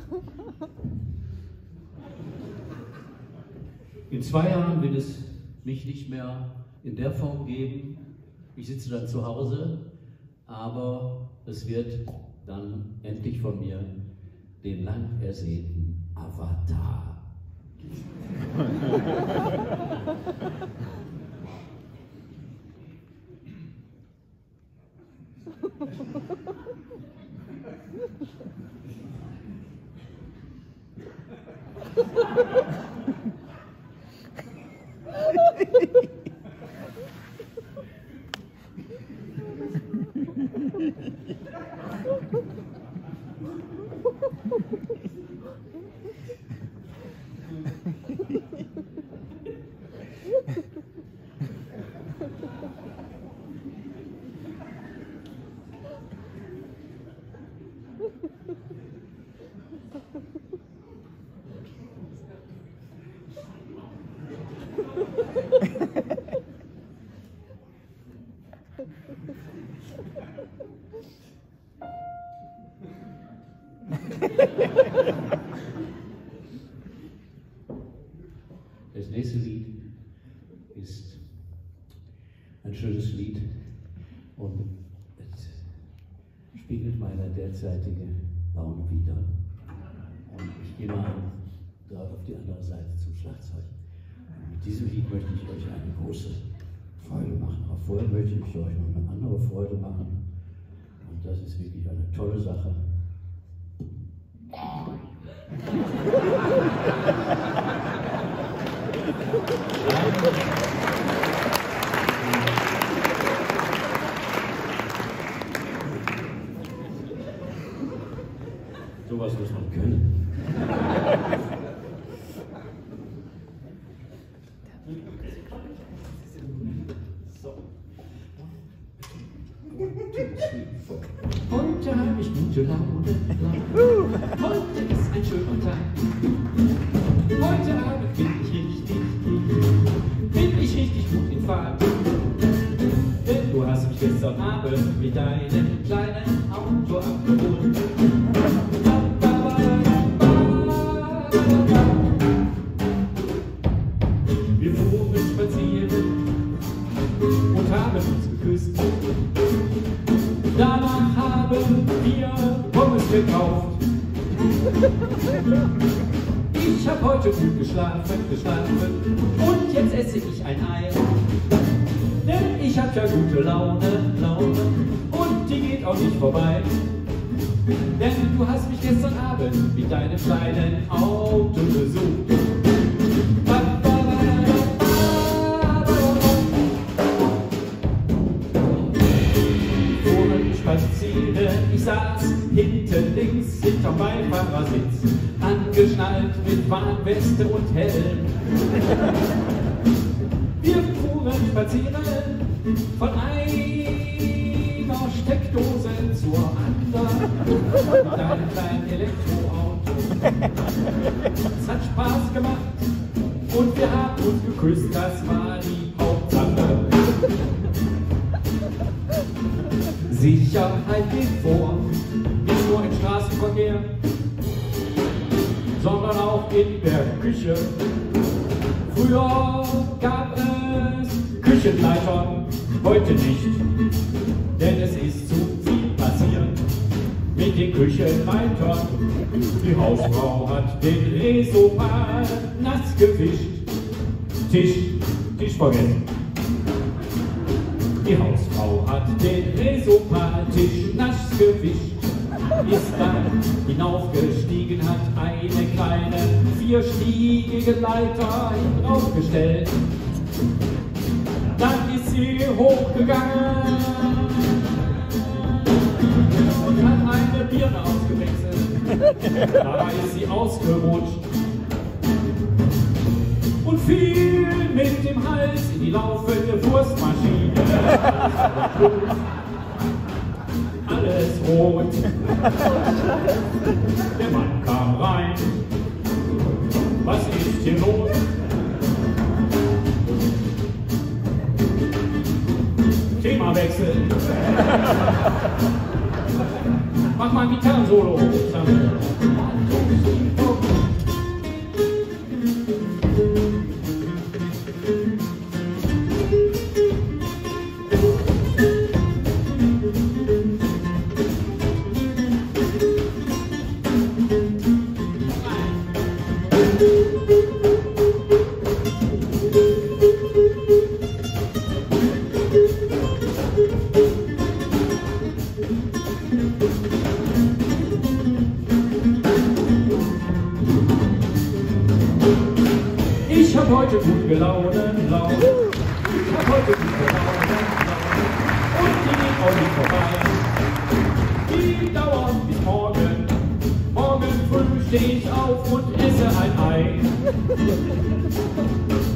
In 2 Jahren wird es mich nicht mehr in der Form geben. Ich sitze dann zu Hause, aber es wird dann endlich von mir den lang ersehnten Avatar Das nächste Lied ist ein schönes Lied und es spiegelt meine derzeitige Laune wider. Und ich gehe mal da auf die andere Seite zum Schlagzeug. Und mit diesem Lied möchte ich euch eine große Freude machen. Aber vorher möchte ich euch noch eine andere Freude machen. Und das ist wirklich eine tolle Sache. Sowas muss man können. So. Heute habe ich gute Laune. Heute ist ein schöner Tag. Heute Abend bin ich richtig gut in Fahrt. Denn du hast mich gestern Abend mit deinem kleinen Auto abgeholt. Wir fuhren spazieren und haben uns geküsst. Danach haben wir Pommes gekauft. Ich habe heute gut geschlafen und jetzt esse ich ein Ei. Denn ich habe ja gute Laune und die geht auch nicht vorbei. Denn du hast mich gestern Abend mit deinem kleinen Auto besucht. Ich saß hinten links hinterm Beifahrersitz, angeschnallt mit Warnweste und Helm. Wir fuhren spazieren von einer Steckdose zur anderen mit einem kleinen Elektroauto. Es hat Spaß gemacht und wir haben uns geküsst, das war die Hauptsache. Sicherheit geht vor, nicht nur im Straßenverkehr, sondern auch in der Küche. Früher gab es Küchenleitern, heute nicht, denn es ist zu viel passiert mit den Küchenleitern. Die Hausfrau hat den Resopan nass gefischt, Tisch vergessen. Die Hausfrau hat den Resopan-Tisch nass gefischt, ist dann hinaufgestiegen, hat eine kleine vierstiegige Leiter draufgestellt. Dann ist sie hochgegangen und hat eine Birne ausgewechselt. Dabei ist sie ausgerutscht und fiel mit dem Hals in die laufende Wurstmaschine. Alles rot. Der Mann kam rein. Was ist hier los? Themawechsel. Mach mal ein Gitarrensolo. Ich hab heute gute Laune. Ich hab heute gute Laune. Und die geht auch nicht vorbei. Die dauert bis morgen. Morgen früh steh ich auf und esse ein Ei.